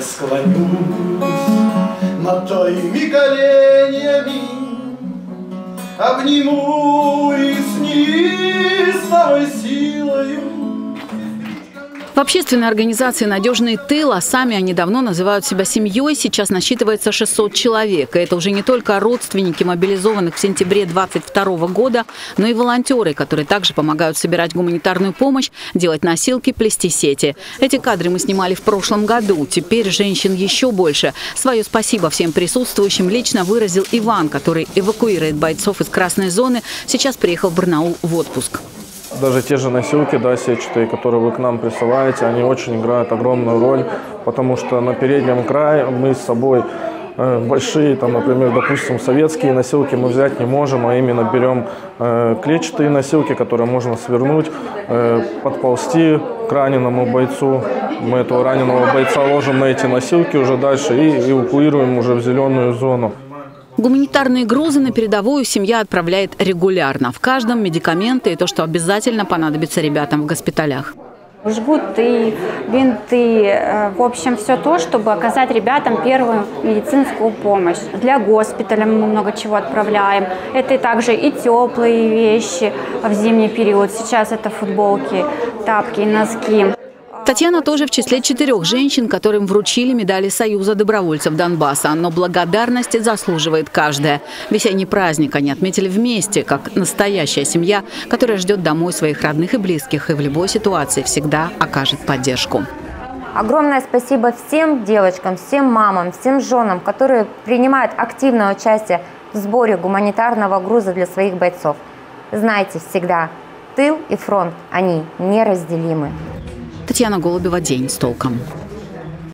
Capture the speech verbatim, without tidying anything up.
так склонюсь над твоими коленями, обниму и с ней с новой силою. В общественной организации «Надежный тыл», а сами они давно называют себя семьей, сейчас насчитывается шестьсот человек. И это уже не только родственники мобилизованных в сентябре двадцать второго года, но и волонтеры, которые также помогают собирать гуманитарную помощь, делать носилки, плести сети. Эти кадры мы снимали в прошлом году. Теперь женщин еще больше. Свое спасибо всем присутствующим лично выразил Иван, который эвакуирует бойцов из красной зоны. Сейчас приехал в Барнаул в отпуск. Даже те же носилки, да, сетчатые, которые вы к нам присылаете, они очень играют огромную роль, потому что на переднем крае мы с собой э, большие, там, например, допустим, советские носилки мы взять не можем, а именно берем э, клетчатые носилки, которые можно свернуть, э, подползти к раненому бойцу. Мы этого раненого бойца ложим на эти носилки уже дальше и эвакуируем уже в зеленую зону. Гуманитарные грузы на передовую семья отправляет регулярно. В каждом медикаменты и то, что обязательно понадобится ребятам в госпиталях. Жгуты, бинты, в общем, все то, чтобы оказать ребятам первую медицинскую помощь. Для госпиталя мы много чего отправляем. Это также и теплые вещи в зимний период. Сейчас это футболки, тапки и носки. Татьяна тоже в числе четырех женщин, которым вручили медали Союза добровольцев Донбасса. Но благодарности заслуживает каждая. Весенний праздник они отметили вместе, как настоящая семья, которая ждет домой своих родных и близких и в любой ситуации всегда окажет поддержку. Огромное спасибо всем девочкам, всем мамам, всем женам, которые принимают активное участие в сборе гуманитарного груза для своих бойцов. Знайте всегда, тыл и фронт, они неразделимы. Татьяна Голубева, «День с толком».